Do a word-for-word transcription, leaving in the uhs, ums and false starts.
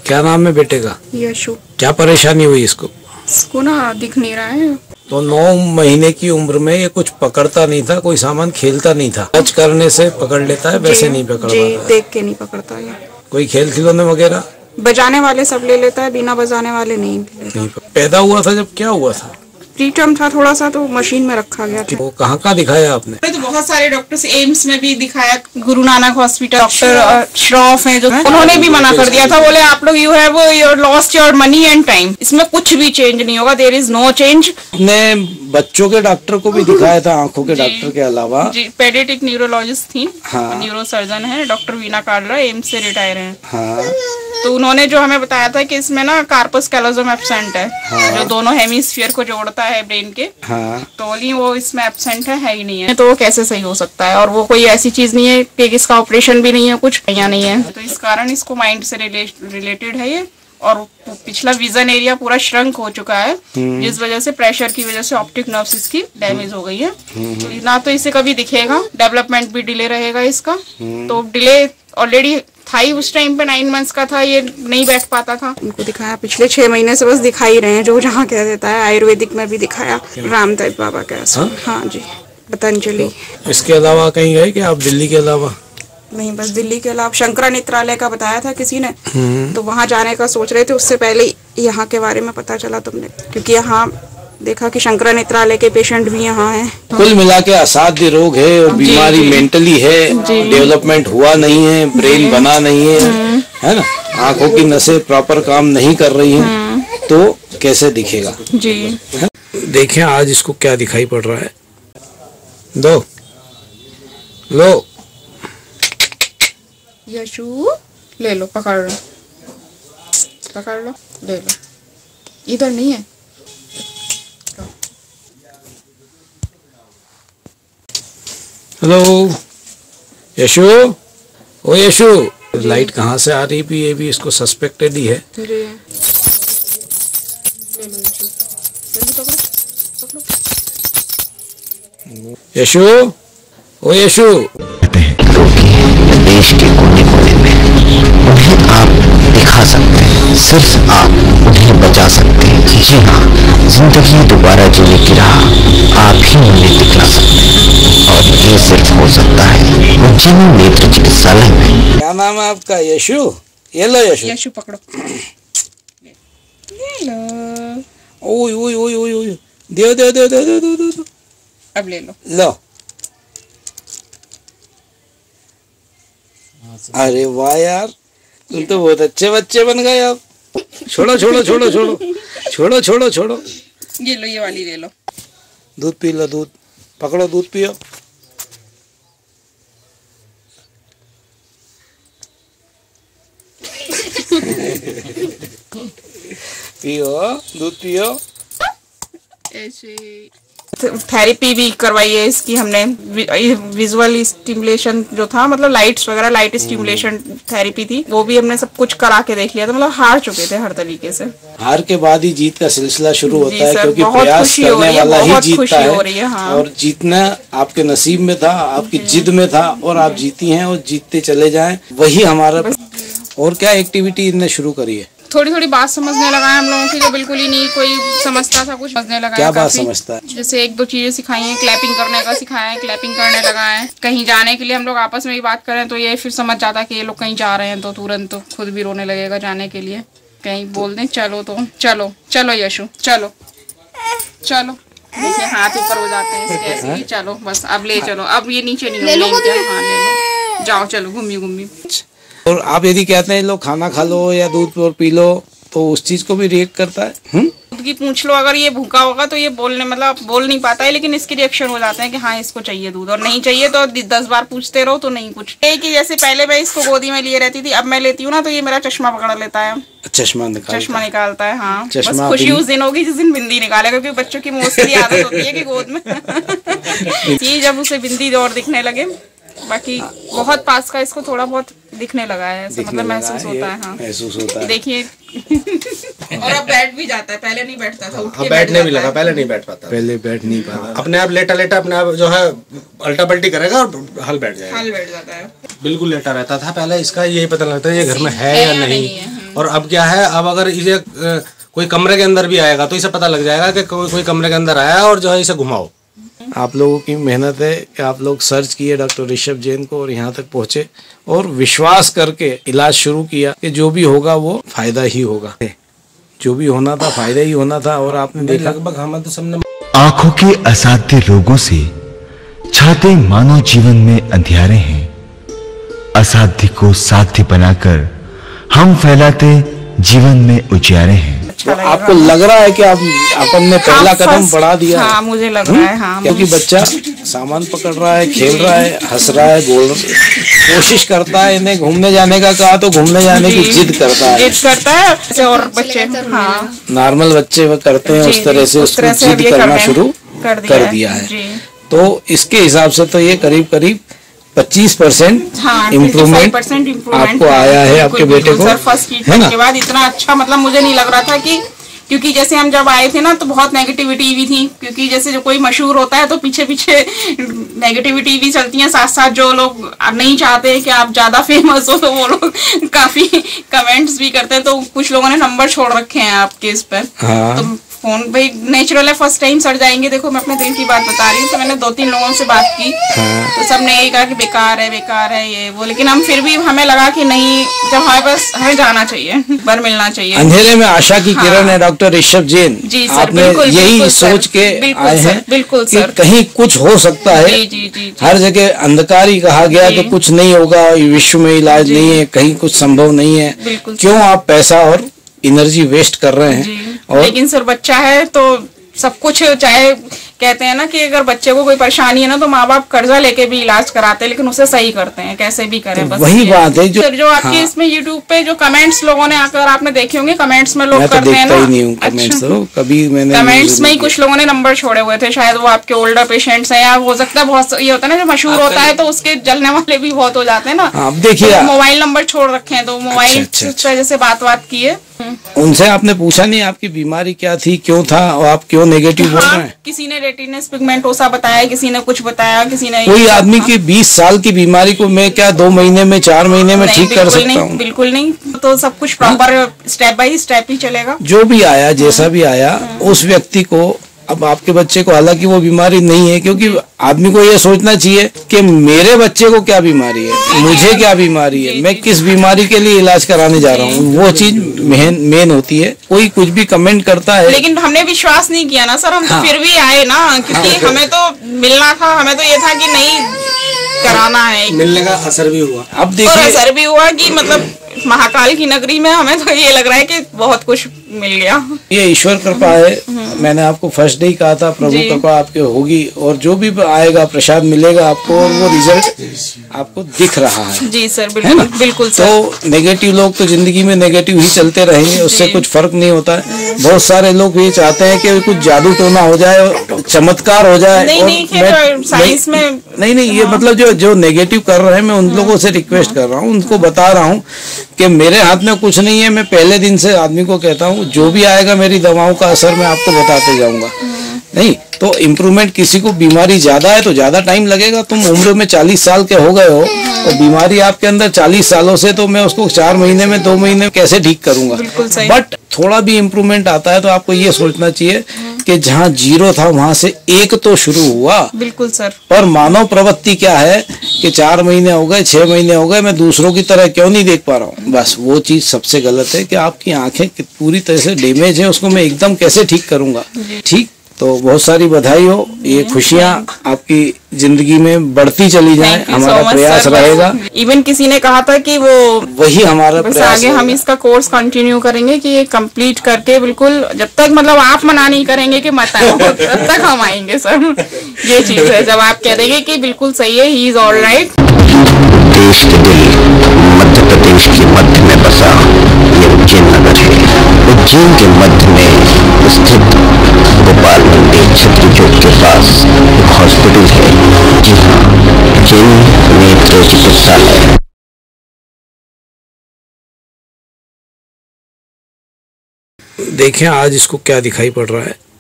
क्या नाम है बेटे का? यशु। क्या परेशानी हुई इसको? इसको ना दिख नहीं रहा है। तो नौ महीने की उम्र में ये कुछ पकड़ता नहीं था, कोई सामान खेलता नहीं था। टच करने से पकड़ लेता है, वैसे नहीं पकड़ पाता। देख के नहीं पकड़ता ये। कोई खेल खिलौने वगैरह बजाने वाले सब ले लेता है, बिना बजाने वाले नहीं लेता। नहीं। पैदा हुआ था जब क्या हुआ था? प्रीटर्म था थोड़ा सा, तो मशीन में रखा गया था। वो कहाँ कहाँ दिखाया आपने? तो बहुत सारे डॉक्टर्स, एम्स में भी दिखाया, गुरु नानक हॉस्पिटल, डॉक्टर श्रॉफ है जो, उन्होंने भी मना कर दिया था। बोले आप लोग you have your lost your money and time, इसमें कुछ भी चेंज नहीं होगा, देयर इज नो चेंज। ने बच्चों के डॉक्टर को भी दिखाया था, आंखों के डॉक्टर के अलावा? जी, पेडियाट्रिक न्यूरोलॉजिस्ट थी, हाँ। न्यूरो सर्जन है डॉक्टर वीना कार्ला, एम्स से रिटायर है। हाँ। तो उन्होंने जो हमें बताया था कि इसमें ना कार्पस कैलोसम एब्सेंट है। हाँ। जो दोनों हेमिस्फीयर को जोड़ता है ब्रेन के। हाँ। तो बोली वो इसमें एब्सेंट है, है ही नहीं है, तो वो कैसे सही हो सकता है? और वो कोई ऐसी चीज नहीं है कि इसका ऑपरेशन भी नहीं है, कुछ यहाँ नहीं है। तो इस कारण इसको माइंड से रिलेटेड है ये। और पिछला विजन एरिया पूरा श्रंक हो चुका है, जिस वजह से प्रेशर की वजह से ऑप्टिक नर्व्स इसकी डैमेज हो गई है। तो ना तो इसे कभी दिखेगा, डेवलपमेंट भी डिले रहेगा इसका। तो डिले ऑलरेडी था ही, उस टाइम पे नाइन मंथ्स का था, ये नहीं बैठ पाता था। उनको दिखाया पिछले छह महीने से, बस दिखा ही रहे हैं जो जहाँ कह देता है। आयुर्वेदिक में भी दिखाया, रामदेव बाबा का। हाँ? हाँ जी, पतंजलि। तो इसके अलावा कहीं गए कि आप? दिल्ली के अलावा नहीं, बस दिल्ली के अलावा शंकरा नेत्रालय का बताया था किसी ने, तो वहाँ जाने का सोच रहे थे। उससे पहले यहाँ के बारे में पता चला तुमने, क्योंकि यहाँ देखा कि शंकरा नेत्रालय के पेशेंट भी यहाँ हैं। कुल मिला के असाध्य रोग है और बीमारी मेंटली है, डेवलपमेंट हुआ नहीं है, ब्रेन बना नहीं है, है ना, आंखों की नसें प्रॉपर काम नहीं कर रही हैं, तो कैसे दिखेगा जी? देखें आज इसको क्या दिखाई पड़ रहा है। दो लो यशु, ले लो, पकड़ लो, पकड़ लो, ले लो। इधर नहीं है। हेलो यशु, ओ यशु, लाइट कहाँ से आ रही भी? ये भी इसको सस्पेक्टेड ही है। ले लो यशु, जल्दी पकड़ो, पकड़ो। यशु, ओ यशु। देश के कोने कोने में उन्हें आप दिखा सकते हैं, सिर्फ आप उन्हें बचा सकते हैं। जी हाँ, जिंदगी दोबारा जीने की राह आप ही उन्हें दिखला सकते हैं, और ये सिर्फ हो सकता है उज्जैन नेत्र चिकित्सालय में। क्या नाम है आपका? यशु। ये लो यशु, यशु पकड़ो, ले लो। ओय ओय ओय ओय ओय, दे दे दे दे दे दे दे। अब ले लो, लो। अरे वाह यार, तुम तो बहुत अच्छे बच्चे बन गए आप। छोड़ो छोड़ो छोड़ो छोड़ो छोड़ो छोड़ो छोड़ो। ये लो, ये वाली ले लो। दूध पी लो, दूध पकड़ो, दूध पियो। पियो, दूध पियो। ऐसे थेरेपी भी करवाई है इसकी हमने, विजुअल स्टिमुलेशन जो था, मतलब लाइट्स वगैरह, लाइट स्टिमुलेशन थेरेपी थी, वो भी हमने सब कुछ करा के देख लिया था। मतलब हार चुके थे हर तरीके से। हार के बाद ही जीत का सिलसिला शुरू होता है, क्योंकि प्रयास करने वाला ही जीतता है। हाँ। और जीतना आपके नसीब में था, आपकी जिद में था, और आप जीती हैं और जीतते चले जाएं, वही हमारा। और क्या एक्टिविटी इनने शुरू करी है? थोड़ी थोड़ी बात समझने लगा है हम लोगों की, जो बिल्कुल ही नहीं कोई समझता था, कुछ समझने लगा। क्या बात समझता है? जैसे एक दो चीजें सिखाई हैं, क्लैपिंग करने का सिखाया है, क्लैपिंग करने लगा है। कहीं जाने के लिए हम लोग आपस में ही बात करें तो ये फिर समझ जाता है कि ये लोग कहीं जा रहे हैं, तो तुरंत तो खुद भी रोने लगेगा जाने के लिए। कहीं बोल दें चलो तो चलो, चलो यशु चलो चलो, देखिए हाथ ऊपर हो जाते हैं इसके ऐसे ही। चलो बस, अब ले चलो, अब ये नीचे नहीं, ले लो, हाँ ले लो, जाओ चलो घूमी घूमी। और आप यदि कहते हैं लोग खाना खा लो या दूध और पी लो, तो उस चीज को भी रिएक्ट करता है। हम्म, दूध की पूछ लो, अगर ये भूखा होगा तो ये बोलने, मतलब बोल नहीं पाता है, लेकिन इसके रिएक्शन हो जाते हैं कि हाँ इसको चाहिए दूध, और नहीं चाहिए तो दस बार पूछते रहो तो नहीं कुछ। एक ही, जैसे पहले मैं इसको गोदी में लिए रहती थी, अब मैं लेती हूँ ना तो ये मेरा चश्मा पकड़ लेता है। चश्मा निकालता चश्मा निकालता है। हाँ, बस खुशी उस दिन होगी जिस दिन बिंदी निकालेगा, क्योंकि बच्चों की मोस्टली आदत होती है कि गोद में ये जब उसे बिंदी और दिखने लगे। बाकी बहुत पास का इसको थोड़ा बहुत दिखने लगा है, ऐसा मतलब महसूस होता है। हाँ महसूस होता है, देखिए। और अब बैठ भी जाता है, पहले नहीं बैठता था, उठ के बैठने भी लगा, पहले नहीं बैठ पाता, पहले बैठ नहीं पाता, अपने आप लेटा लेटा अपने आप जो है अल्टा पल्टी करेगा और हल बैठ जाएगा, हल बैठ जाता है। बिल्कुल लेटा रहता था पहले। इसका यही पता लगता है ये घर में है या नहीं। और अब क्या है, अब अगर इसे कोई कमरे के अंदर भी आएगा तो इसे पता लग जाएगा कि कोई कोई कमरे के अंदर आया और जो है इसे घुमाओ। आप लोगों की मेहनत है कि आप लोग सर्च किए डॉक्टर ऋषभ जैन को और यहाँ तक पहुँचे और विश्वास करके इलाज शुरू किया कि जो भी होगा वो फायदा ही होगा, जो भी होना था फायदा ही होना था। और आपने देखा लगभग हम तो सबने आंखों के असाध्य रोगों से छाते मानव जीवन में अंधियारे हैं। असाध्य को साध्य बनाकर हम फैलाते जीवन में उजियारे हैं। तो आपको लग रहा है कि आप अपन ने पहला कदम बढ़ा दिया? हाँ, मुझे लग रहा है। हाँ, क्योंकि बच्चा सामान पकड़ रहा है, खेल रहा है, हंस रहा है, बोल कोशिश करता है। इन्हें घूमने जाने का कहा तो घूमने जाने की जिद करता है, जिद करता है। और बच्चे हाँ नॉर्मल बच्चे वो करते हैं, उस तरह से उसको जिद करना शुरू कर दिया है। तो इसके हिसाब से तो ये करीब करीब पच्चीस परसेंट इम्प्रूवमेंट आपको आया है आपके बेटे को, सर फर्स्ट ट्रीटमेंट के बाद इतना अच्छा, मतलब मुझे नहीं लग रहा था कि, क्योंकि जैसे हम जब आए थे ना तो बहुत नेगेटिविटी भी थी, क्योंकि जैसे जो कोई मशहूर होता है तो पीछे पीछे नेगेटिविटी भी चलती है, साथ साथ जो लोग नहीं चाहते कि आप ज्यादा फेमस हो तो वो लोग काफी कमेंट्स भी करते हैं। तो कुछ लोगों ने नंबर छोड़ रखे हैं आपके इस पर। हाँ। तो फोन भाई नेचुरल है, फर्स्ट टाइम सड़ जाएंगे। देखो मैं अपने दिल की बात बता रही हूँ, तो मैंने दो तीन लोगों से बात की। हाँ। तो सबने यही कहा कि बेकार है बेकार है ये वो, लेकिन हम फिर भी हमें लगा कि नहीं, जब हमारे पास हमें जाना चाहिए, बर मिलना चाहिए। अंधेरे में आशा की किरण। हाँ। है डॉक्टर ऋषभ जैन जी सर, आपने बिल्कुल, यही बिल्कुल सोच के आए हैं बिल्कुल कि सर, कहीं कुछ हो सकता है। जी, जी, जी, हर जगह अंधकार ही कहा गया कि कुछ नहीं होगा, विश्व में इलाज नहीं है, कहीं कुछ संभव नहीं है। क्यों आप पैसा और एनर्जी वेस्ट कर रहे हैं? और लेकिन सर बच्चा है तो सब कुछ, चाहे कहते हैं ना कि अगर बच्चे को कोई परेशानी है ना तो माँ बाप कर्जा लेके भी इलाज कराते हैं, लेकिन उसे सही करते हैं, कैसे भी करें। तो बस वही बात है जो सर, जो आपके हाँ। इसमें यूट्यूब पे जो कमेंट्स लोगों ने आकर आपने देखे होंगे, कमेंट्स में लोग मैं तो करते हैं ना। ही नहीं हूँ कमेंट्स, तो कभी मैंने कमेंट्स में ही कुछ लोगों ने नंबर छोड़े हुए थे, शायद वो आपके ओल्डर पेशेंट्स हैं, या हो सकता है बहुत ये होता है ना जो मशहूर होता है तो उसके जलने वाले भी बहुत हो जाते हैं ना। आप देखिए मोबाइल नंबर छोड़ रखे हैं, तो मोबाइल वजह से बात बात की है। उनसे आपने पूछा नहीं आपकी बीमारी क्या थी, क्यों था और आप क्यों नेगेटिव बोल रहे हैं? किसी ने रेटिनस पिगमेंटोसा बताया, किसी ने कुछ बताया, किसी ने कोई आदमी की बीस साल की बीमारी को मैं क्या दो महीने में चार महीने में ठीक कर सकता हूँ? बिल्कुल नहीं, तो सब कुछ प्रॉपर स्टेप बाय स्टेप ही चलेगा। जो भी आया जैसा भी आया उस व्यक्ति को, अब आपके बच्चे को हालांकि वो बीमारी नहीं है, क्योंकि आदमी को ये सोचना चाहिए कि मेरे बच्चे को क्या बीमारी है, मुझे क्या बीमारी है, मैं किस बीमारी के लिए इलाज कराने जा रहा हूँ, वो चीज मेन मेन होती है। कोई कुछ भी कमेंट करता है, लेकिन हमने विश्वास नहीं किया ना सर, हम हाँ। तो फिर भी आए ना, क्योंकि हाँ। हमें तो मिलना था, हमें तो ये था कि नहीं कराना है, मिलने का असर भी हुआ। अब देखिए असर भी हुआ कि मतलब महाकाल की नगरी में हमें तो ये लग रहा है कि बहुत कुछ मिल गया। ये ईश्वर कृपा है। मैंने आपको फर्स्ट डे ही कहा था, प्रभु कृपा आपके होगी और जो भी आएगा प्रसाद मिलेगा आपको, और वो रिजल्ट आपको दिख रहा है। जी सर, बिल्कुल बिल्कुल सर। तो नेगेटिव लोग तो जिंदगी में नेगेटिव ही चलते रहेंगे, उससे कुछ फर्क नहीं होता है। बहुत सारे लोग ये चाहते हैं कि कुछ जादू टोना हो जाए, चमत्कार हो जाए। नहीं, और नहीं, मैं, साइंस में नहीं नहीं ये मतलब जो जो नेगेटिव कर रहे हैं, मैं उन लोगों से रिक्वेस्ट कर रहा हूँ, उनको बता रहा हूँ कि मेरे हाथ में कुछ नहीं है। मैं पहले दिन से आदमी को कहता हूँ जो भी आएगा मेरी दवाओं का असर मैं आपको बताते जाऊंगा। नहीं तो इम्प्रूवमेंट, किसी को बीमारी ज्यादा है तो ज्यादा टाइम लगेगा। तुम उम्र में चालीस साल के हो गए हो और तो बीमारी आपके अंदर चालीस सालों से, तो मैं उसको चार महीने में दो महीने में कैसे ठीक करूंगा? बट थोड़ा भी इम्प्रूवमेंट आता है तो आपको ये सोचना चाहिए कि जहाँ जीरो था वहां से एक तो शुरू हुआ। बिल्कुल सर। पर मानव प्रवृत्ति क्या है कि चार महीने हो गए, छह महीने हो गए, मैं दूसरों की तरह क्यों नहीं देख पा रहा हूँ। बस वो चीज सबसे गलत है कि आपकी आंखें पूरी तरह से डैमेज है, उसको मैं एकदम कैसे ठीक करूंगा? ठीक, तो बहुत सारी बधाई हो। ये खुशियाँ आपकी जिंदगी में बढ़ती चली जाए, हमारा प्रयास रहेगा। इवन किसी ने कहा था कि वो वही हमारा प्रयास आगे हम इसका कोर्स कंटिन्यू करेंगे कि ये कंप्लीट करके बिल्कुल जब तक मतलब आप मना नहीं करेंगे कि मत आओ तब तक हम आएंगे सर। ये चीज है, जब आप कह देंगे कि बिल्कुल सही है, ही इज ऑल राइट। देश के दिल मध्य प्रदेश के मध्य में बसा ये उज्जैन नगर है। उज्जैन के मध्य में स्थित गोपाल मंदिर छत्री चौक के पास एक हॉस्पिटल है। जी हाँ, जैन नेत्र चिकित्सालय। देखें आज इसको क्या दिखाई पड़ रहा है।